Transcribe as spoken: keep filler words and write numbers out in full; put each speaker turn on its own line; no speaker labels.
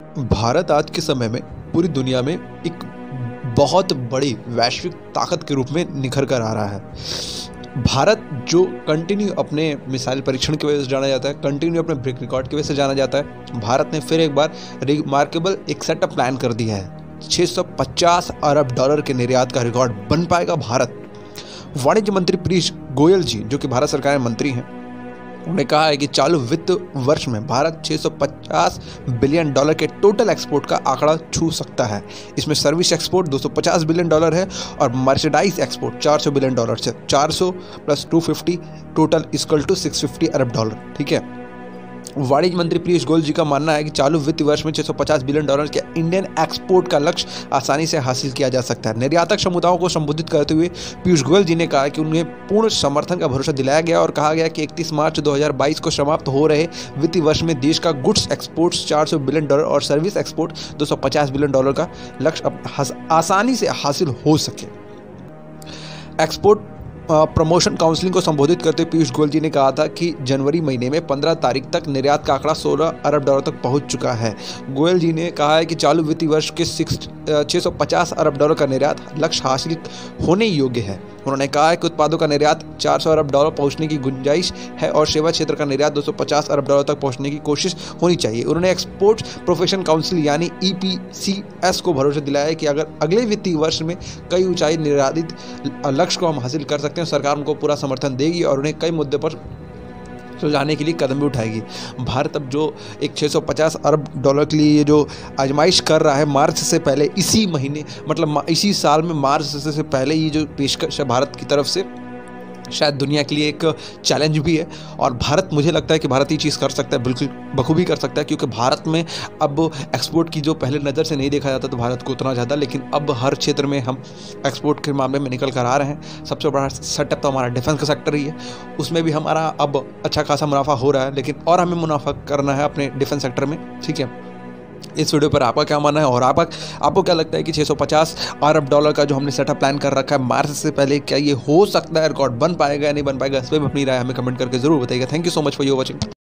भारत आज के समय में पूरी दुनिया में एक बहुत बड़ी वैश्विक ताकत के रूप में निखर कर आ रहा है। भारत जो कंटिन्यू अपने मिसाइल परीक्षण की वजह से जाना जाता है, कंटिन्यू अपने ब्रेक रिकॉर्ड की वजह से जाना जाता है। भारत ने फिर एक बार रिमार्केबल एक सेटअप प्लान कर दिया है। छह सौ पचास अरब डॉलर के निर्यात का रिकॉर्ड बन पाएगा भारत। वाणिज्य मंत्री पीयूष गोयल जी, जो कि भारत सरकार में मंत्री हैं, उन्होंने कहा है कि चालू वित्त वर्ष में भारत छह सौ पचास बिलियन डॉलर के टोटल एक्सपोर्ट का आंकड़ा छू सकता है। इसमें सर्विस एक्सपोर्ट दो सौ पचास बिलियन डॉलर है और मर्चेंडाइज एक्सपोर्ट चार सौ बिलियन डॉलर से चार सौ प्लस दो सौ पचास टोटल इक्वल टू छह सौ पचास अरब डॉलर। ठीक है। वाणिज्य मंत्री पीयूष गोयल जी का मानना है कि चालू वित्त वर्ष में छह सौ पचास बिलियन डॉलर के इंडियन एक्सपोर्ट का लक्ष्य आसानी से हासिल किया जा सकता है। निर्यातक समुदायों को संबोधित करते हुए पीयूष गोयल जी ने कहा कि उन्हें पूर्ण समर्थन का भरोसा दिलाया गया और कहा गया कि इकतीस मार्च दो हज़ार बाईस को समाप्त हो रहे वित्तीय वर्ष में देश का गुड्स एक्सपोर्ट्स चार सौ बिलियन डॉलर और सर्विस एक्सपोर्ट दो सौ पचास बिलियन डॉलर का लक्ष्य आसानी से हासिल हो सके। एक्सपोर्ट प्रमोशन काउंसिलिंग को संबोधित करते हुए पीयूष गोयल जी ने कहा था कि जनवरी महीने में पंद्रह तारीख तक निर्यात का आंकड़ा सोलह अरब डॉलर तक पहुंच चुका है। गोयल जी ने कहा है कि चालू वित्तीय वर्ष के छह सौ पचास अरब डॉलर का निर्यात लक्ष्य हासिल होने योग्य है। उन्होंने कहा है कि उत्पादों का निर्यात चार सौ अरब डॉलर पहुंचने की गुंजाइश है और सेवा क्षेत्र का निर्यात दो सौ पचास अरब डॉलर तक पहुंचने की कोशिश होनी चाहिए। उन्होंने एक्सपोर्ट प्रोफेशन काउंसिल यानी ई पी सी एस को भरोसा दिलाया कि अगर अगले वित्तीय वर्ष में कई ऊंचाई निर्धारित लक्ष्य को हम हासिल कर सकते हैं, सरकार उनको पूरा समर्थन देगी और उन्हें कई मुद्दों पर सुलझाने के लिए कदम भी उठाएगी। भारत अब जो एक छह सौ पचास अरब डॉलर के लिए ये जो आजमाइश कर रहा है, मार्च से पहले इसी महीने मतलब इसी साल में मार्च से पहले ये जो पेशकश है भारत की तरफ से, शायद दुनिया के लिए एक चैलेंज भी है। और भारत, मुझे लगता है कि भारत ये चीज़ कर सकता है, बिल्कुल बखूबी कर सकता है, क्योंकि भारत में अब एक्सपोर्ट की जो पहले नज़र से नहीं देखा जाता तो भारत को उतना ज़्यादा, लेकिन अब हर क्षेत्र में हम एक्सपोर्ट के मामले में निकल कर आ रहे हैं। सबसे बड़ा सेटअप तो हमारा डिफेंस का सेक्टर ही है, उसमें भी हमारा अब अच्छा खासा मुनाफा हो रहा है, लेकिन और हमें मुनाफा करना है अपने डिफेंस सेक्टर में। ठीक है। इस वीडियो पर आपका क्या मानना है और आप आपको क्या लगता है कि छह सौ पचास अरब डॉलर का जो हमने सेटअप प्लान कर रखा है मार्च से पहले, क्या ये हो सकता है, रिकॉर्ड बन पाएगा या नहीं बन पाएगा? इस पर अपनी राय हमें कमेंट करके जरूर बताइएगा। Thank you so much for your watching.